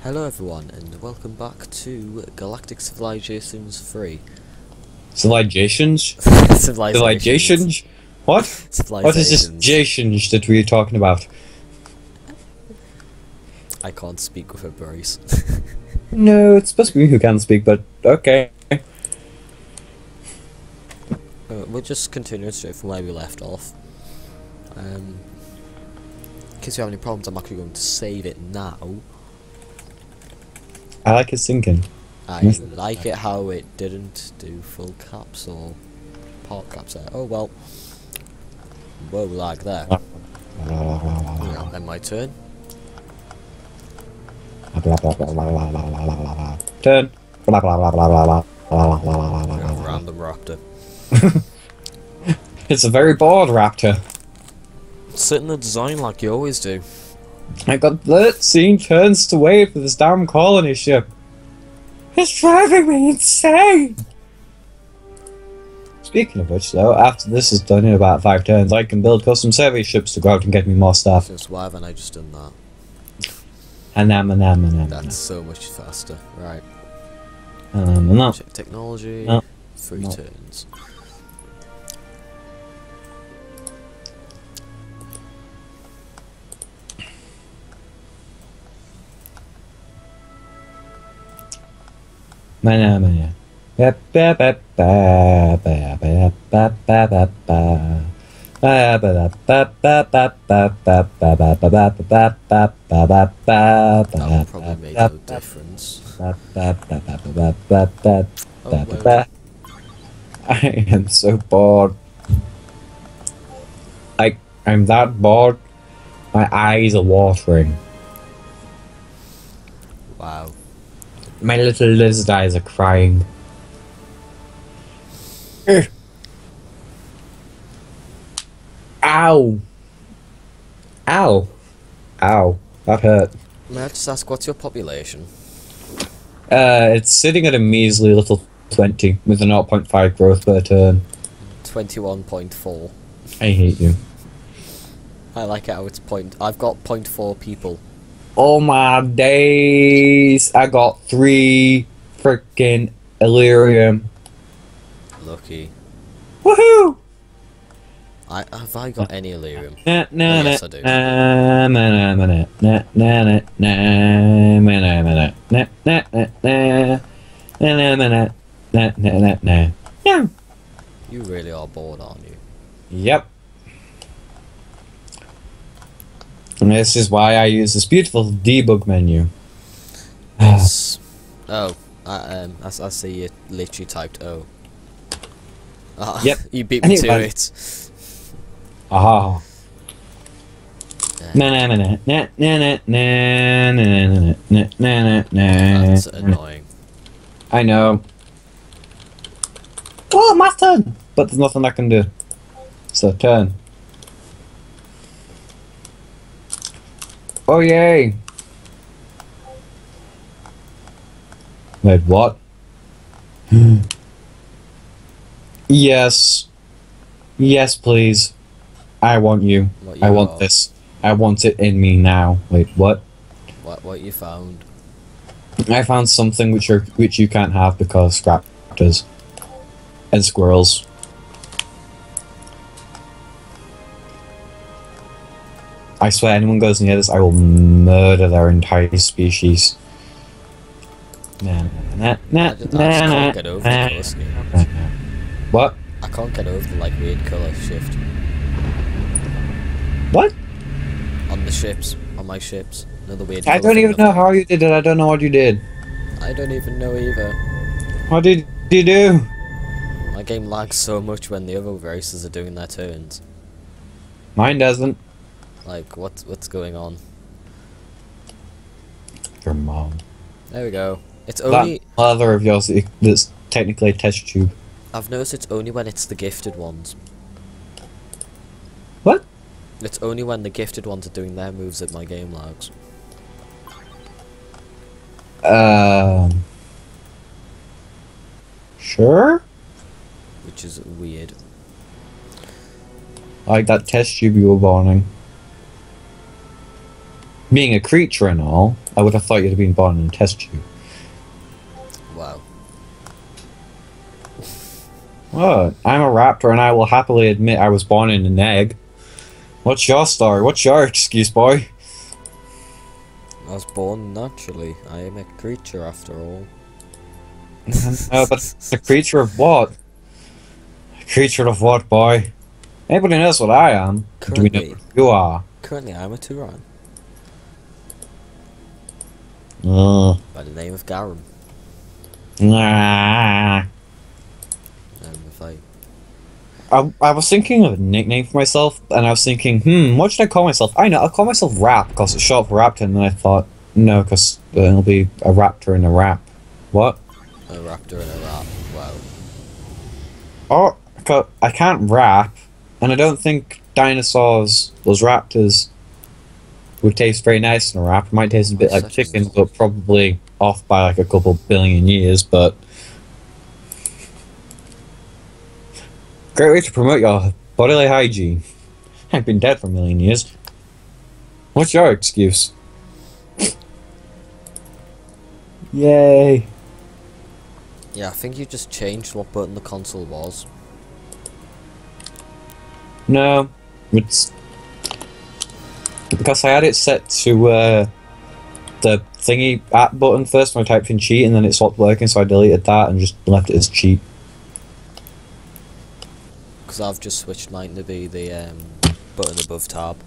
Hello everyone, and welcome back to Galactic Civilizations 3. Civilizations? Civilizations? What? Civilizations. What is this Jations that we're talking about? I can't speak with a brace. No, it's supposed to be me who can speak, but okay. We're just continuing straight from where we left off. In case you have any problems, I'm actually going to save it now. I like it sinking. I like it how it didn't do full caps or part caps there. Oh well. Whoa, lag there. Yeah, then my turn. Turn. Random raptor. It's a very bored raptor. Sit in the design like you always do. I got 13 turns to wait for this damn colony ship. It's driving me insane! Speaking of which, though, after this is done in about 5 turns, I can build custom survey ships to go out and get me more stuff. Just why haven't I just done that? That's so much faster. Right. Check technology. 3 turns. That'll probably make no difference. I am so bored. I'm that bored. My eyes are watering. Wow. My little lizard eyes are crying. Ow! Ow! Ow! That hurt. May I just ask, what's your population? It's sitting at a measly little 20 with a 0.5 growth per turn. 21.4. I hate you. I like it how it's I've got 0.4 people. Oh my days! I got 3 freaking Illyrium. Lucky. Woohoo! Have I got any Illyrium? Yes, I do. Yeah. You really are bored, aren't you? Yep. And this is why I use this beautiful debug menu. It's... Oh. I see you literally typed O. Yep. You beat me to it. Aha. That's annoying. I know. Oh, my turn! But there's nothing I can do. So, turn. Oh, yay! Wait, what? Yes. Yes, please. I want you. I want this. I want it in me now. Wait, what? What you found? I found something which you can't have because raptors and squirrels. I swear, anyone goes near this, I will murder their entire species. I just can't get over the colour scheme. What? I can't get over the weird colour shift. What? On the ships, on my ships. Another weird. I don't even know how you did it. I don't know what you did. I don't even know either. What did you do? My game lags so much when the other races are doing their turns. Mine doesn't. Like, what's going on? Your mom. There we go. It's only... That mother of yours that's technically a test tube. I've noticed it's only when it's the gifted ones. What? It's only when the gifted ones are doing their moves that my game lags. Sure? Which is weird. Like that test tube you were born in. Being a creature and all, I would have thought you'd have been born in a test tube. Wow. Oh, I'm a raptor and I will happily admit I was born in an egg. What's your story? What's your excuse, boy? I was born naturally. I am a creature after all. But a creature of what? A creature of what, boy? Anybody knows what I am? Do we know what you are? Currently, I'm a Turan. By the name of Garum. Nah. If I... I was thinking of a nickname for myself, and I was thinking, what should I call myself? I know, I'll call myself Rap, because it's short for Raptor, and then I thought, no, because it'll be a raptor and a rap. What? A raptor and a rap, wow. Oh, 'cause I can't rap, and I don't think dinosaurs, those raptors, would taste very nice in a wrap. It might taste a bit like chicken, but probably off by like a couple billion years, but... Great way to promote your bodily hygiene. I've been dead for a million years. What's your excuse? Yay. Yeah, I think you just changed what button the console was. No, it's... Because I had it set to the thingy at button first when I typed in cheat, and then it stopped working, so I deleted that and just left it as cheat. Because I've just switched mine to be the button above tab.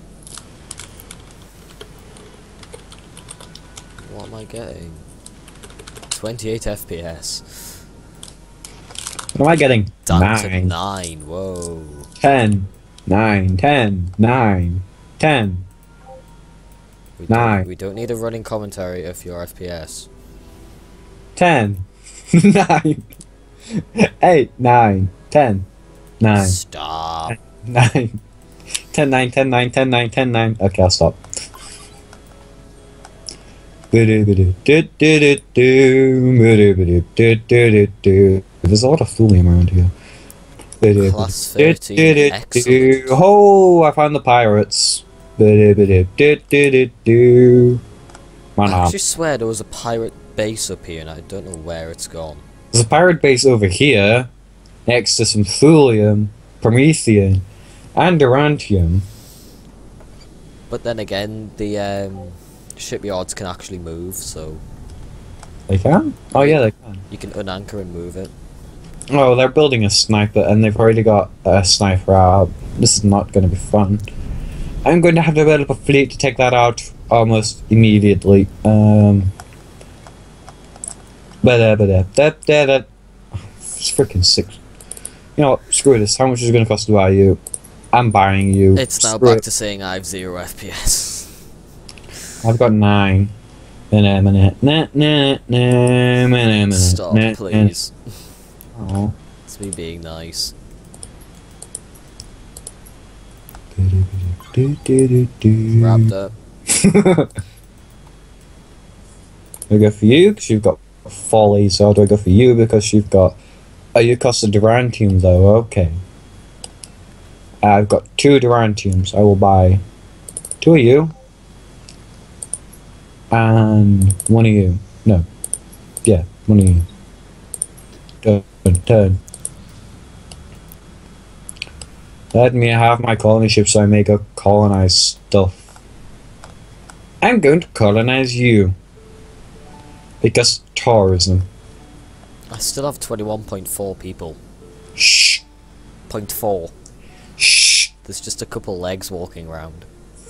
What am I getting? 28 FPS. What am I getting? Down to 9. 9, whoa. 10. 9. 10. 9. 10. We don't need a running commentary of your FPS. 10. 9. 8. 9. 10. 9. Stop. 9. 10, 9, 10, 9, 10, 9, 10, 9. Okay, I'll stop. There's a lot of thulium around here. Class 13, excellent. Oh, I found the pirates. I actually swear there was a pirate base up here and I don't know where it's gone. There's a pirate base over here, next to some thulium, promethium, and durantium. But then again, the shipyards can actually move, so... They can? Oh yeah, they can. You can unanchor and move it. Oh, they're building a sniper, and they've already got a sniper out. This is not going to be fun. I'm going to have to develop a fleet to take that out almost immediately. It's freaking sick. You know what? Screw this. How much is it going to cost to buy you? I'm buying you. It's now back to saying I have 0 FPS. I've got 9. Stop, please. Oh. It's me being nice. Raptor. Do I go for you because you've got follies, or do I go for you because you've got... Oh, you cost a durantium though, okay. I've got 2 durantiums. I will buy 2 of you. And 1 of you. No. Yeah, 1 of you. Turn. Let me have my colony ship so I may go colonize stuff. I'm going to colonize you. Because tourism. I still have 21.4 people. Shh. 0.4. Shh. There's just a couple legs walking around.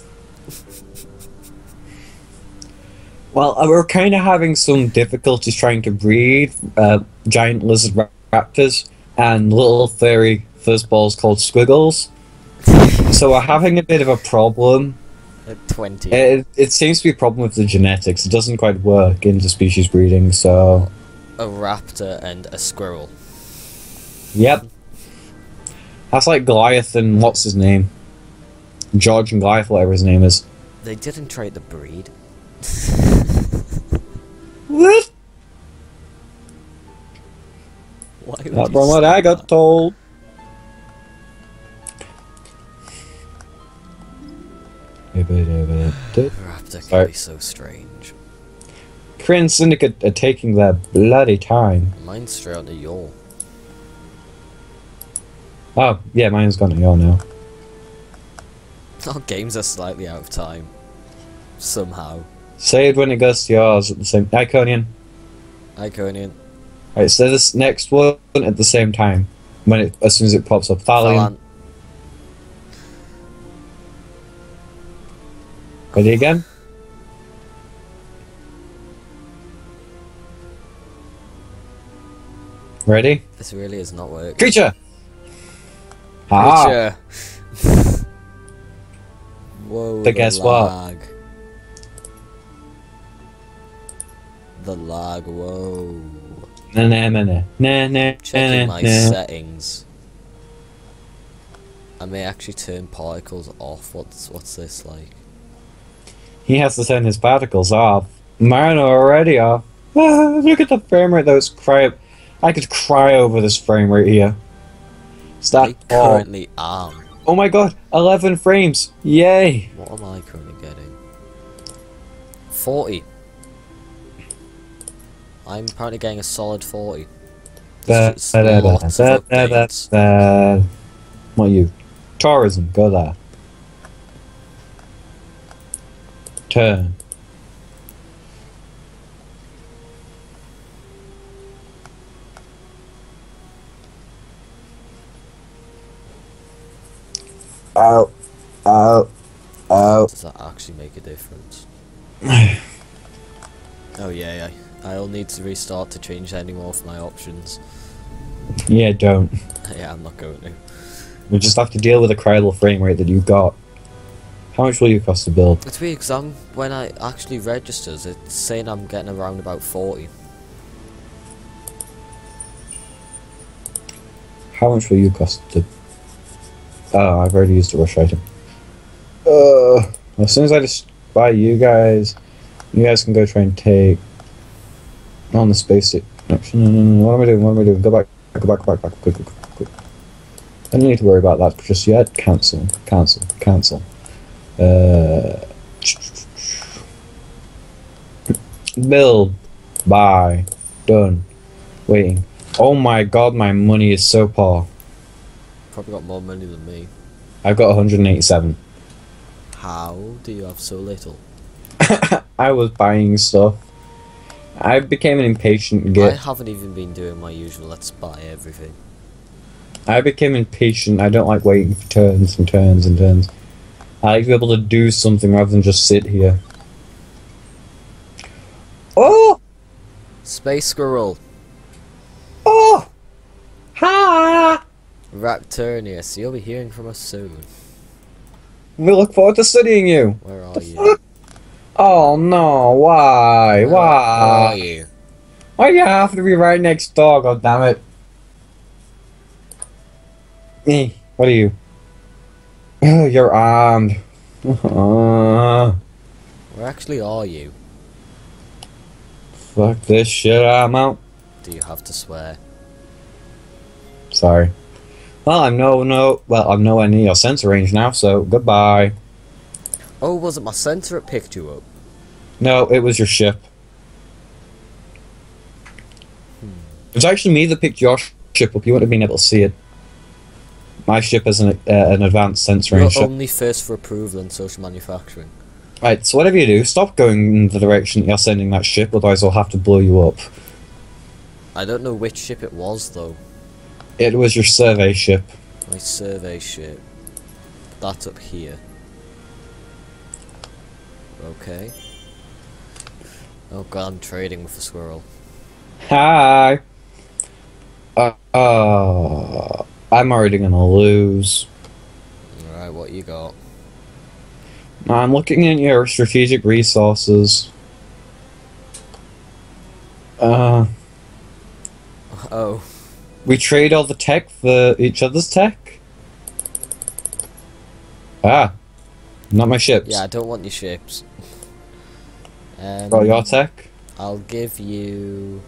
Well, we're kind of having some difficulties trying to breed giant lizard raptors and little furry fuzzballs called squiggles. So we're having a bit of a problem. At 20. It seems to be a problem with the genetics. It doesn't quite work into species breeding, so... A raptor and a squirrel. Yep. That's like Goliath and what's his name? George and Goliath, whatever his name is. They didn't try to breed. What? Why would Not you from what say I got that? told. Raptor can be so strange. Korean Syndicate are taking their bloody time. Mine's straight on the yaw. Oh, yeah, mine's gone to yaw now. Our games are slightly out of time. Somehow. Say it when it goes to yours at the same... Iconian. Iconian. Alright, so this next one at the same time. As soon as it pops up. Thalion. Ready again? Ready? This really is not working. Creature! Ah! Creature! Whoa, But guess lag. The lag, whoa. Checking my settings. I may actually turn particles off. What's this like? He has to turn his particles off. Mine are already off. Ah, look at the frame rate though, I could cry over this frame rate here. I currently am. Oh my god, 11 frames! Yay! What am I currently getting? 40. I'm apparently getting a solid 40. Lots of updates. What are you? Tourism, go there. Turn. Ow. Ow. Ow. Does that actually make a difference? Oh yeah, I'll need to restart to change any more of my options. Yeah, don't. Yeah, I'm not going to. We just have to deal with the credible frame rate that you got. How much will you cost to build? It's weird because when I actually registers, it's saying I'm getting around about 40. How much will you cost to... Oh, I've already used a rush item. As soon as I just buy you guys can go try and take on the space station. Actually, no. What am I doing? Go back, quick. I don't need to worry about that just yet. Cancel. Build. Buy. Done. Waiting. Oh my god, my money is so poor. Probably got more money than me. I've got 187. How do you have so little? I was buying stuff. I became an impatient git. I haven't even been doing my usual let's buy everything. I became impatient. I don't like waiting for turns and turns and turns. I like to be able to do something rather than just sit here. Oh! Space Squirrel. Oh! Ha! Raptor, so you'll be hearing from us soon. We look forward to studying you. Where are you? Oh no, why? Where Why? are you? Why do you have to be right next door, god damn it? What are you? Oh, you're armed. Where actually are you? Fuck this shit, I'm out. Do you have to swear? Sorry. Well, I'm nowhere near your sensor range now, so goodbye. Oh, was it my sensor that picked you up? No, it was your ship. It was actually me that picked your ship up. You wouldn't have been able to see it. My ship is an advanced sensor range ship. You're only first for approval in social manufacturing. Right, so whatever you do, stop going in the direction that you're sending that ship, otherwise I'll have to blow you up. I don't know which ship it was, though. It was your survey ship. My survey ship. That's up here. Okay. Oh god, I'm trading with the squirrel. Hi! I'm already gonna lose. Alright, what you got? I'm looking at your strategic resources. Oh. We trade all the tech for each other's tech? Ah. Not my ships. Yeah, I don't want your ships. Got your tech? I'll give you...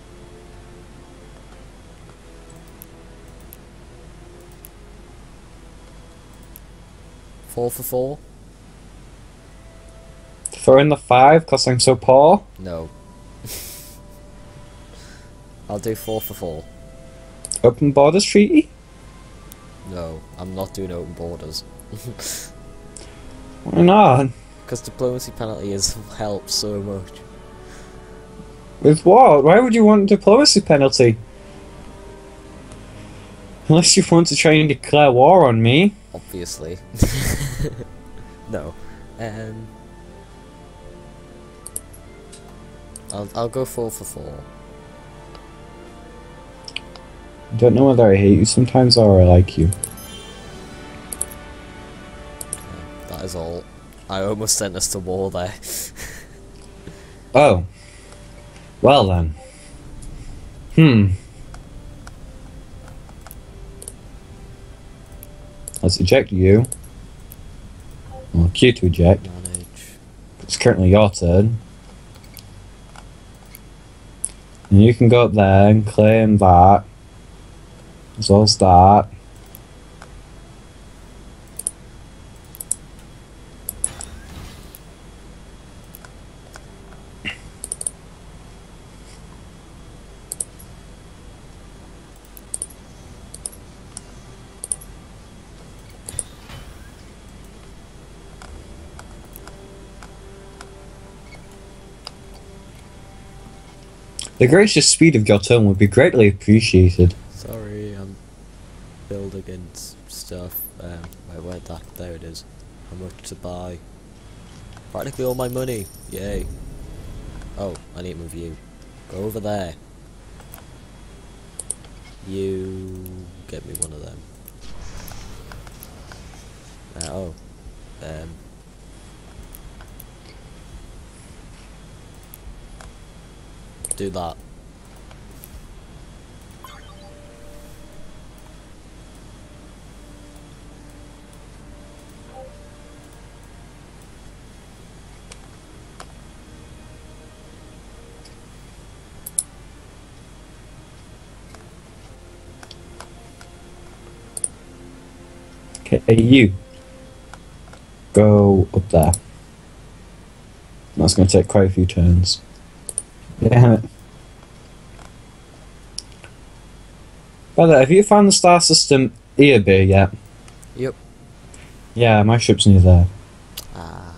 Four for 4? Throw in the 5 because I'm so poor? No. I'll do 4 for 4. Open borders treaty? No, I'm not doing open borders. Why not? Because diplomacy penalty has helped so much. With what? Why would you want a diplomacy penalty? Unless you want to try and declare war on me. Obviously. No. I'll go 4 for 4. I don't know whether I hate you sometimes or I like you. That is all. I almost sent us to war there. Oh. Well then. Let's eject you. Well, Q to eject. Manage. It's currently your turn. And you can go up there and claim that. As well as that. The gracious speed of your turn would be greatly appreciated. Sorry, I'm building and stuff. Where'd that? There it is. How much to buy? Practically all my money. Yay. Oh, I need to move you. Go over there. You get me one of them. Do that. Okay, you go up there. That's going to take quite a few turns. Damn it. By the way, have you found the star system ERB yet? Yep. Yeah, my ship's near there. Ah.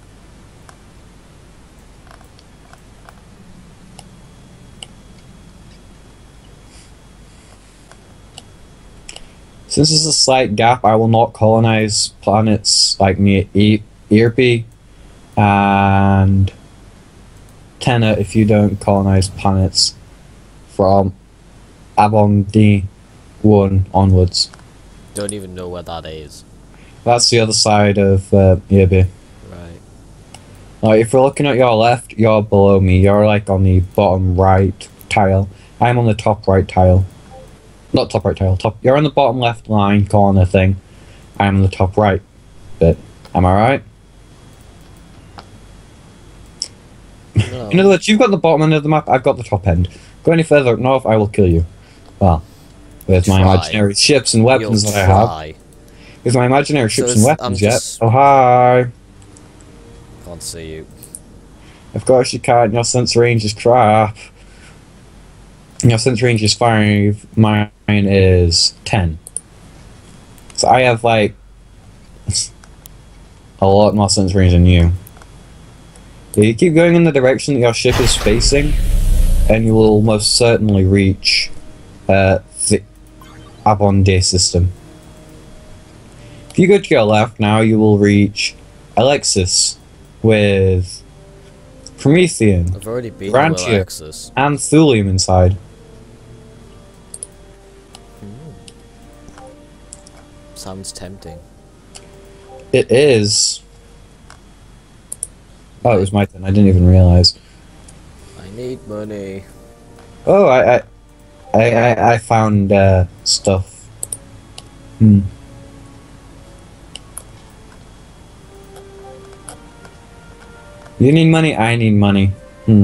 Since there's a slight gap, I will not colonize planets like near ERB and Tenor if you don't colonize planets from Avon D1 onwards. Don't even know where that is. That's the other side of ERB. Right. Like, if we're looking at your left, you're below me. You're like on the bottom right tile. I'm on the top right tile. Not top right tile, top. You're on the bottom left line corner thing. I'm on the top right bit. Am I right? No. In other words, you've got the bottom end of the map, I've got the top end. Go any further up north, I will kill you. Well, with my imaginary ships and weapons that I have. With my imaginary ships and weapons, yet. Oh, hi. Can't see you. Of course you can't, your sense range is crap. Your sense range is 5, mine is 10. So I have, like, a lot more sense range than you. But you keep going in the direction that your ship is facing, and you will most certainly reach the Avon Day system. If you go to your left now, you will reach Alexis with Promethean, I've already been Rantia, to Alexis. and Thulium inside. Sounds tempting. It is. Oh, it was my turn. I didn't even realize. I need money. Oh, I found stuff. You need money. I need money.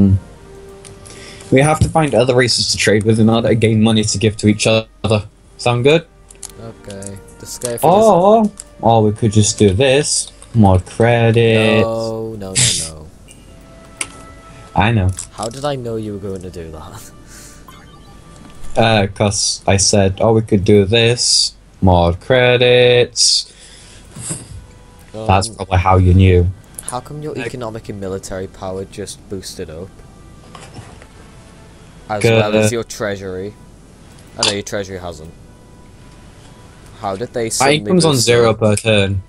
We have to find other races to trade with in order to gain money to give to each other. Sound good? Okay. This guy for Or we could just do this. More credit. No, no, no, no. I know. How did I know you were going to do that? Because I said, oh, we could do this. Mod credits. That's probably how you knew. How come your economic and military power just boosted up? As well as your treasury. I know your treasury hasn't. How did they suddenly My income's on 0 per turn.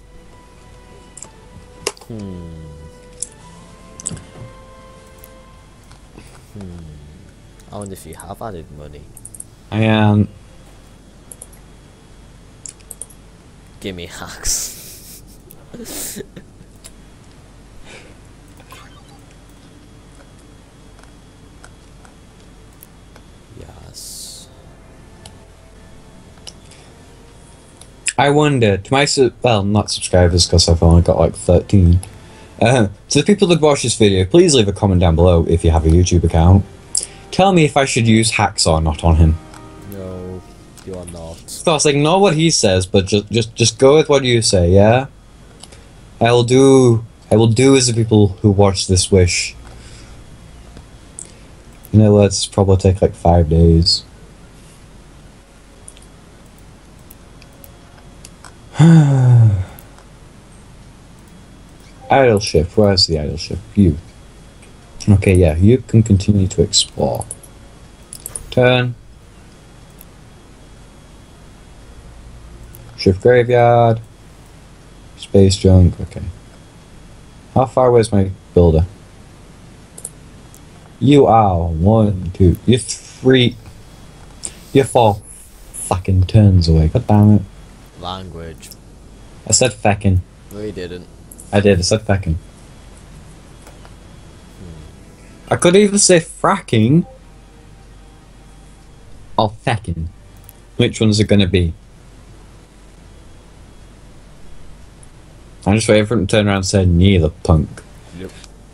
I wonder if you have added money. I am. Give me hacks. Yes. I wonder, to my well, not subscribers, because I've only got like 13. To the people that watch this video, please leave a comment down below if you have a YouTube account. Tell me if I should use hacks or not on him. No, you are not. Of course, ignore what he says, but just go with what you say, yeah? I will do as the people who watch this wish. You know, let's probably take like 5 days. Idle ship, where's the idle ship? You. Okay, yeah, you can continue to explore. Turn. Ship graveyard. Space junk, okay. How far away is my builder? You are 1, 2, you're 3. You're 4 fucking turns away, god damn it. Language. I said feckin'. No, you didn't. I did, I said feckin'. I could either say fracking or feckin'. Which one's it gonna be? I'm just waiting for him to turn around and say neither, punk. Yep.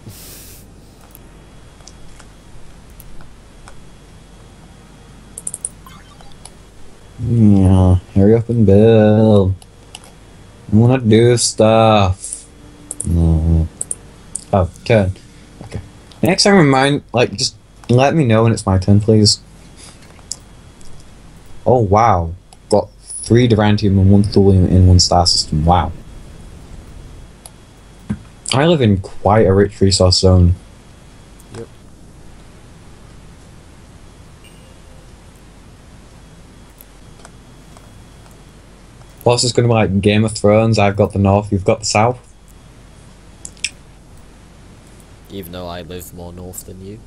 Yeah, hurry up and build. I wanna do stuff. No. Oh, turn. Okay. Next time just let me know when it's my turn, please. Oh wow. Got 3 Durantium and 1 Thulium in 1 star system. Wow. I live in quite a rich resource zone. Yep. What's this gonna be like? Game of Thrones? I've got the north, you've got the south. Even though I live more north than you.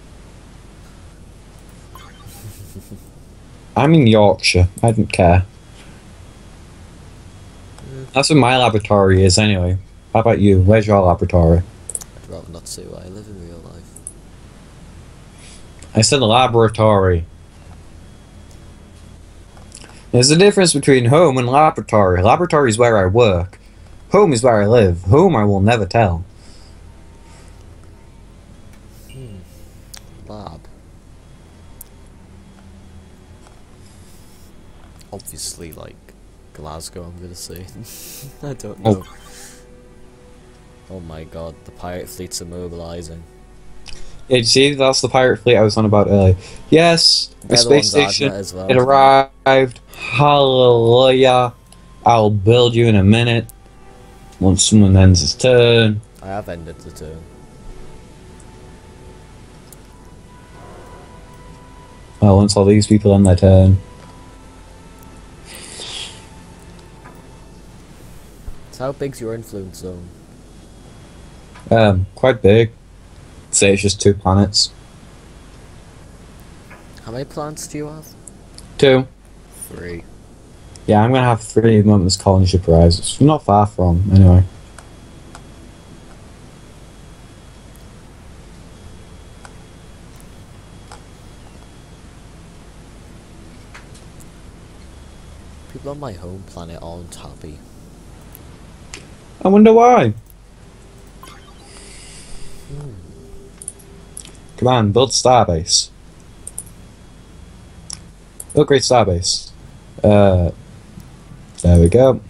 I'm in Yorkshire. I don't care. That's where my laboratory is anyway. How about you? Where's your laboratory? I'd rather not say where I live in real life. I said laboratory. There's a difference between home and laboratory. Laboratory is where I work. Home is where I live. Home I will never tell. Lab. Obviously, like, Glasgow, I'm gonna say. I don't know. Oh my god, the pirate fleets are mobilizing. Yeah, you see, that's the pirate fleet I was on about earlier. Yes, the space station, as well. it arrived. Hallelujah. I'll build you in a minute. Once someone ends his turn. I have ended the turn. Well, once all these people end their turn. So how big's your influence zone? Quite big. Say it's just 2 planets. How many planets do you have? 2. 3. Yeah, I'm gonna have 3 the moment this colony ship arises. Not far from, anyway. People on my home planet aren't happy. I wonder why. Come on, build starbase. Upgrade starbase. There we go.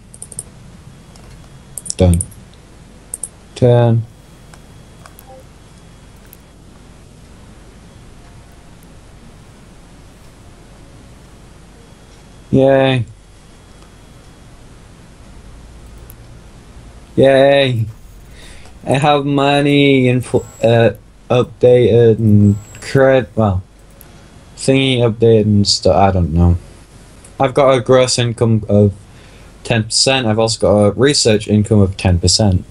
Done. Turn. Yay. Yay. I have money and updated and well, thingy updated and stuff. I don't know. I've got a gross income of 10%. I've also got a research income of 10%.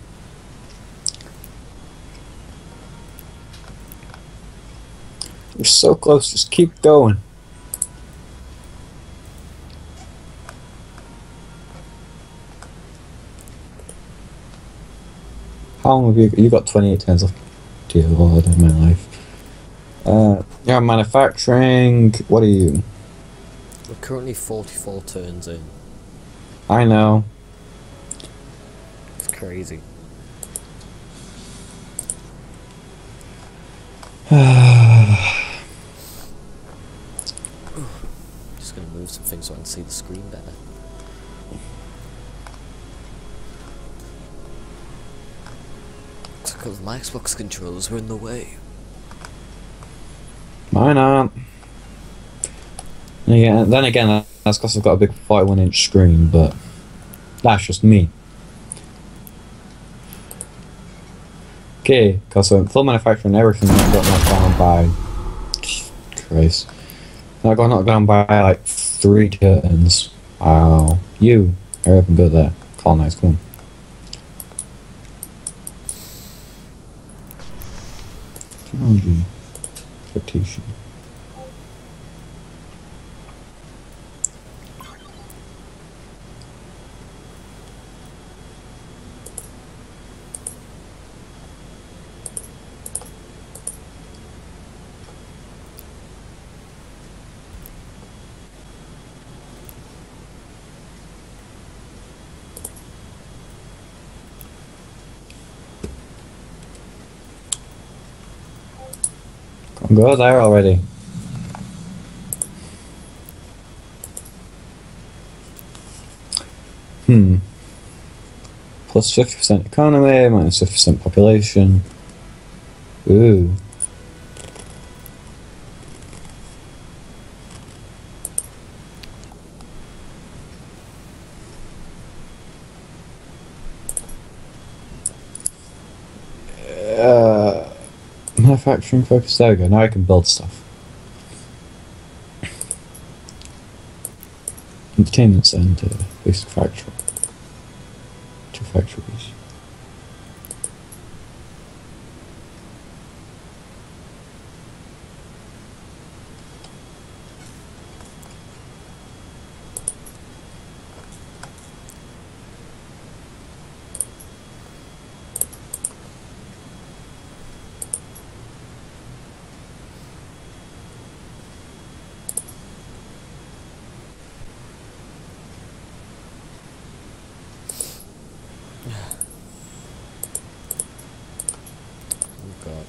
You're so close. Just keep going. How long have you got 28 turns left? Dear Lord of my life. Yeah, manufacturing. What are you? We're currently 44 turns in. I know. It's crazy. Just gonna move some things so I can see the screen better. Because my Xbox controllers were in the way. Mine aren't. Yeah, then again, that's because I've got a big 41-inch screen, but that's just me. Okay, because I'm full manufacturing everything I got knocked down by. Christ. I got knocked down by like 3 turns. Wow. You. I up and go there. Colonize, come on. Technology. Expectation. Go there already. Plus 50% economy, minus 50% population. Ooh. Manufacturing focus. There we go. Now I can build stuff. Entertainment center. Basic factory. 2 factories. Oh god.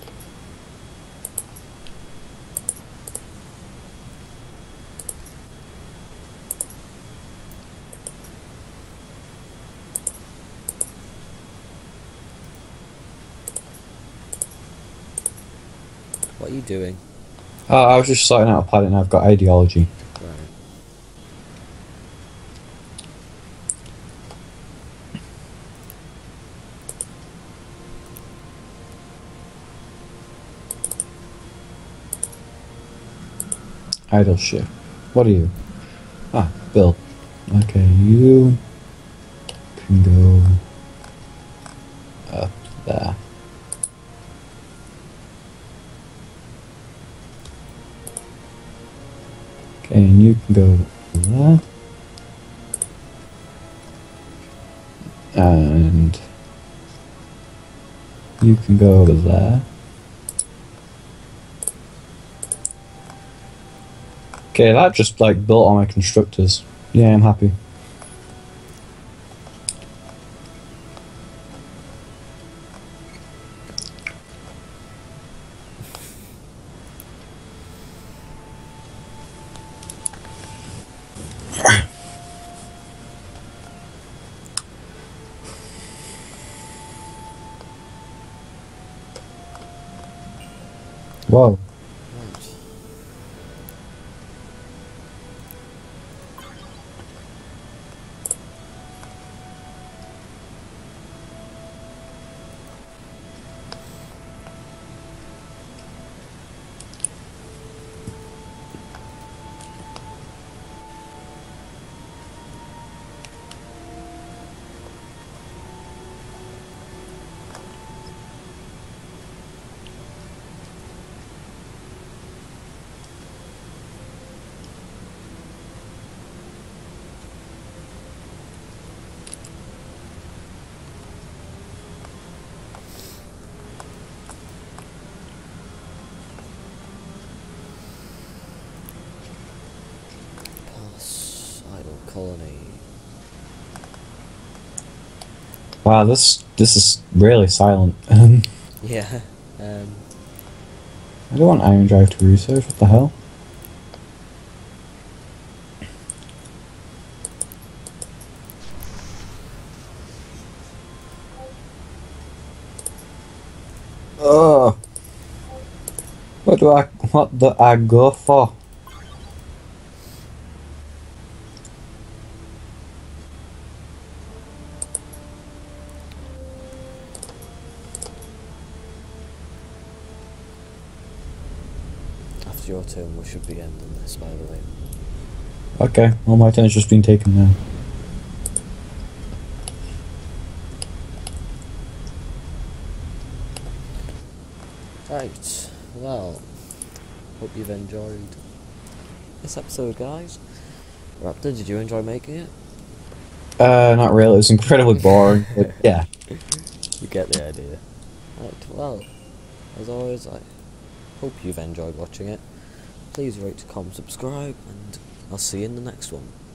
What are you doing? I was just sorting out a planet and I've got ideology. Right. Idle ship. What are you? Ah, build. Okay, you can go up there. Okay, and you can go there. And you can go over there. Okay, that just like built all my constructors. Yeah, I'm happy. Whoa. Right. Wow, this is really silent. Yeah. I don't want Iron Drive to research. What the hell? Oh, what do I go for? After your turn, we should be ending this, by the way. Okay, well my turn has just been taken now. Right, well, hope you've enjoyed this episode, guys. Raptor, did you enjoy making it? Not really. It was incredibly boring, but yeah. You get the idea. Right, well, as always, I hope you've enjoyed watching it. Please rate, comment, subscribe, and I'll see you in the next one.